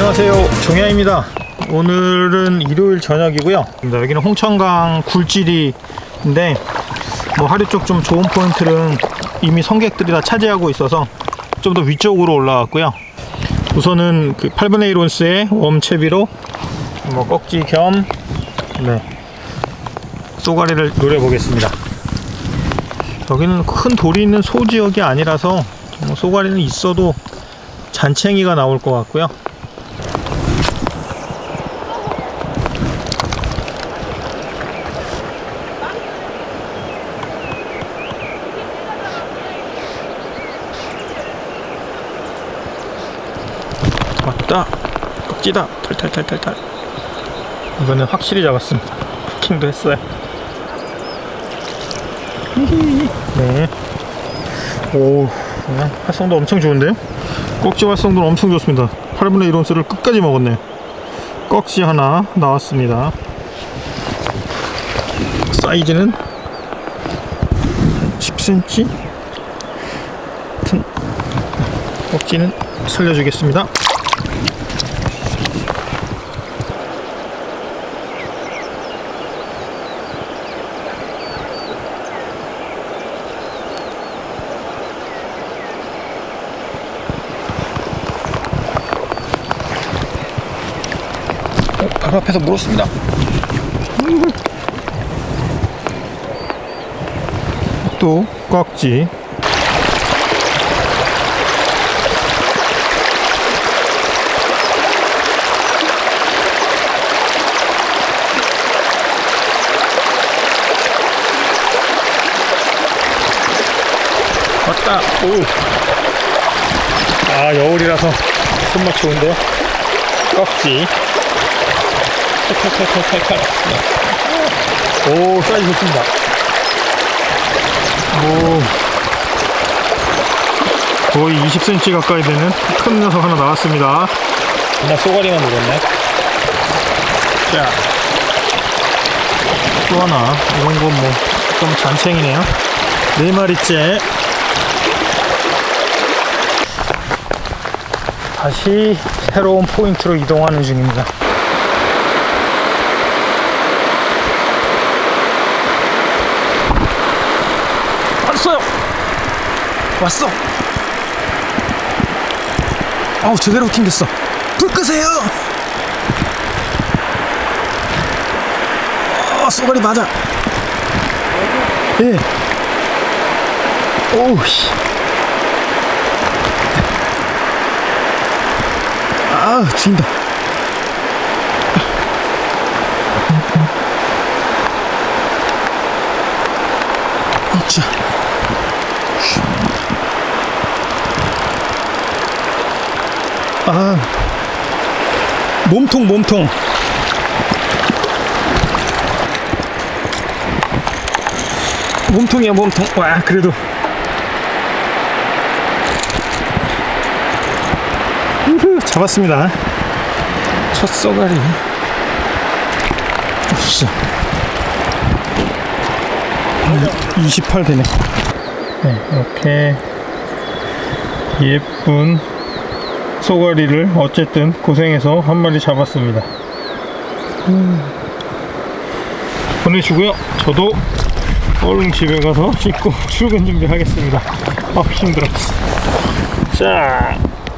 안녕하세요, 종야입니다. 오늘은 일요일 저녁이고요. 여기는 홍천강 굴지리인데 뭐 하류 쪽 좀 좋은 포인트는 이미 성객들이 다 차지하고 있어서 좀 더 위쪽으로 올라왔고요. 우선은 그 8분의 1 온스의 웜채비로 뭐 꺽지 겸 쏘가리를 노려보겠습니다. 여기는 큰 돌이 있는 소지역이 아니라서 뭐 쏘가리는 있어도 잔챙이가 나올 것 같고요. 왔다, 꺽지다. 탈탈탈탈탈. 이거는 확실히 잡았습니다. 후킹도 했어요. 네. 오, 활성도 엄청 좋은데요? 꺽지 활성도는 엄청 좋습니다. 8분의 1 온스를 끝까지 먹었네요. 꺽지 하나 나왔습니다. 사이즈는 10cm. 꺽지는 살려주겠습니다. 바로 앞에서 물었습니다. 또 꺽지. 왔다. 오. 아, 여울이라서 손맛 좋은데요. 꺽지. 탈탈탈탈탈. 오, 사이즈 좋습니다. 오, 거의 20cm 가까이 되는 큰 녀석 하나 나왔습니다. 그냥 쏘가리만 물었네. 자, 또 하나. 이런 건 뭐 좀 잔챙이네요. 4마리째. 다시 새로운 포인트로 이동하는 중입니다. 왔어. 아우, 제대로 튕겼어. 불 끄세요. 쏘가리 맞아. 예. 오우 씨. 아, 죽인다. 자. 아, 몸통. 몸통이야, 몸통. 와, 그래도. 우후, 잡았습니다. 첫 쏘가리. 으쌰. 28 되네. 네, 이렇게 예쁜 쏘가리를 어쨌든 고생해서 한 마리 잡았습니다. 보내주고요. 저도 얼른 집에 가서 씻고 출근 준비하겠습니다. 아, 힘들어. 자,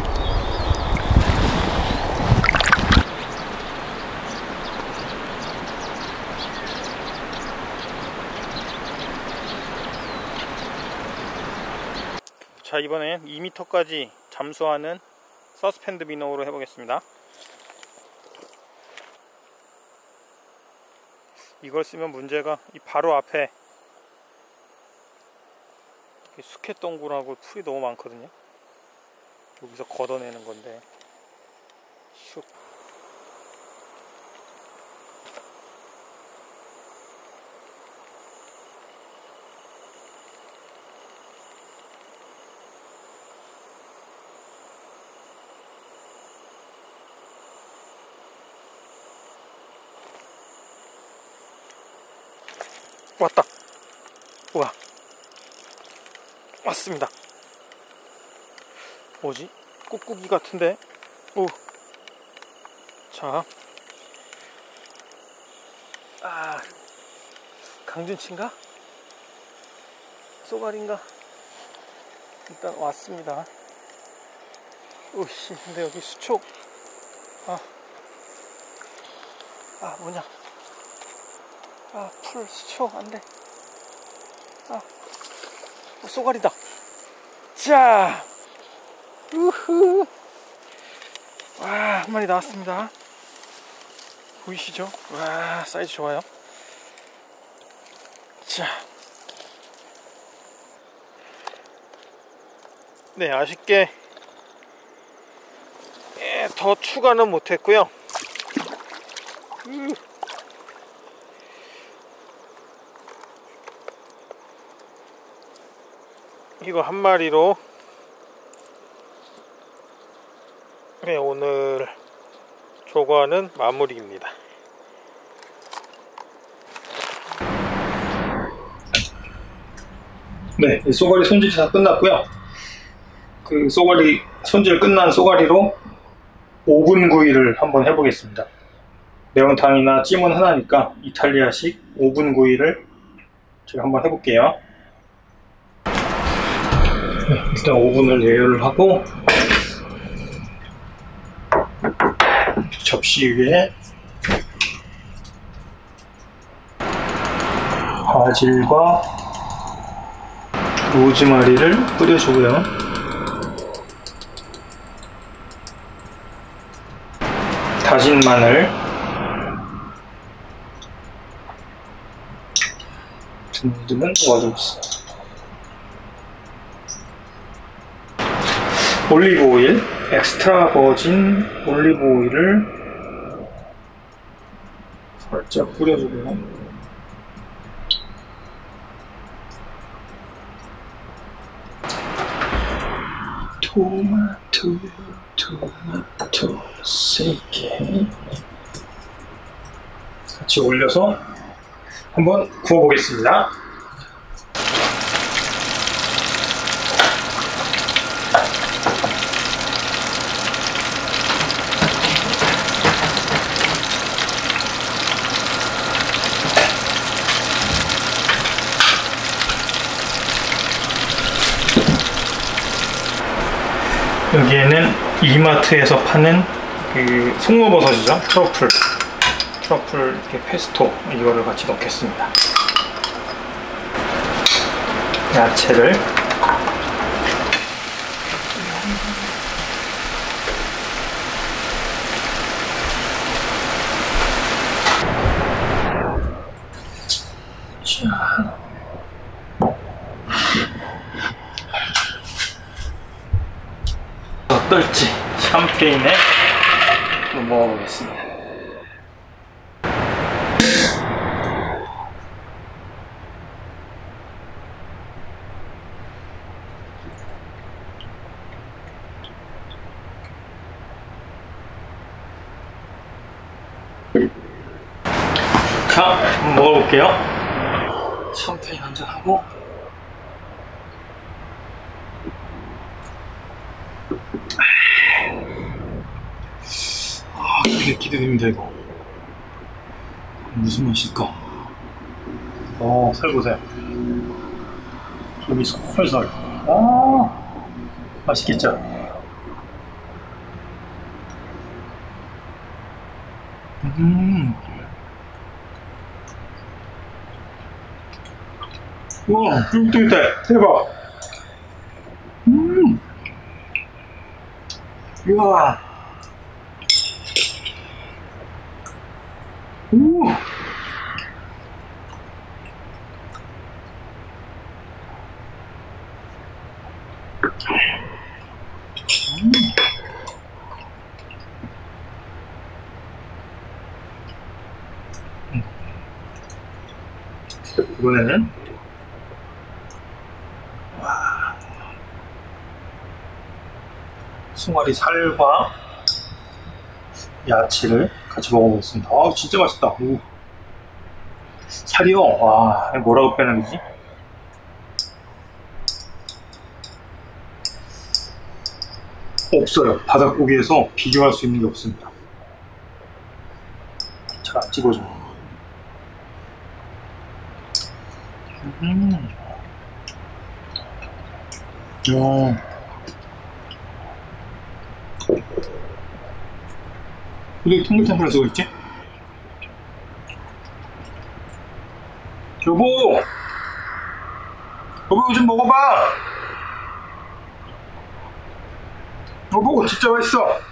이번엔 2m까지 잠수하는 서스펜드 미노우로 해보겠습니다. 이걸 쓰면 문제가 이 바로 앞에 수캣동굴하고 풀이 너무 많거든요. 여기서 걷어내는 건데 슉. 왔다. 우와, 왔습니다. 뭐지? 꾹꾹이 같은데? 오, 자, 강준치인가? 쏘가리인가? 일단 왔습니다. 오씨, 근데 여기 수초, 뭐냐? 풀 수초 안 돼. 쏘가리다. 자, 우후. 와, 한 마리 나왔습니다. 보이시죠? 와, 사이즈 좋아요. 자, 네, 아쉽게 더 추가는 못했고요. 이거 한 마리로 오늘 조과는 마무리입니다. 네, 쏘가리 손질이 다 끝났고요. 그 쏘가리 손질 끝난 쏘가리로 오븐 구이를 한번 해보겠습니다. 매운탕이나 찜은 하나니까 이탈리아식 오븐 구이를 제가 한번 해볼게요. 네, 일단 오븐을 예열을 하고 접시 위에 바질과 로즈마리를 뿌려주고요. 다진 마늘, 듬뿍 넣어주겠습니다. 올리브 오일, 엑스트라 버진 올리브 오일을 살짝 뿌려주고요. 토마토 3개 같이 올려서 한번 구워 보겠습니다. 여기에는 이마트에서 파는 그 송로버섯이죠. 트러플 이렇게 페스토 이거를 같이 넣겠습니다. 야채를 자, 어떨지 샴페인에 한번 먹어보겠습니다. 자, 한번 먹어볼게요. 샴페인 한잔 하고. 기대됩니다. 이거 무슨 맛일까? 살 보세요. 여기 솔솔. 맛있겠죠? 우와, 쫄깃쫄깃해. 대박. 우와. 이번에는 숭아리 살과 야채를 같이 먹어보겠습니다. 진짜 맛있다. 오. 살이요? 와, 뭐라고 표현해야 되지? 없어요. 바닷고기에서 비교할 수 있는 게 없습니다. 딱 집어줘. 이게 통글통글한 수가 있지? 여보! 여보 이거 좀 먹어봐! 여보 진짜 맛있어!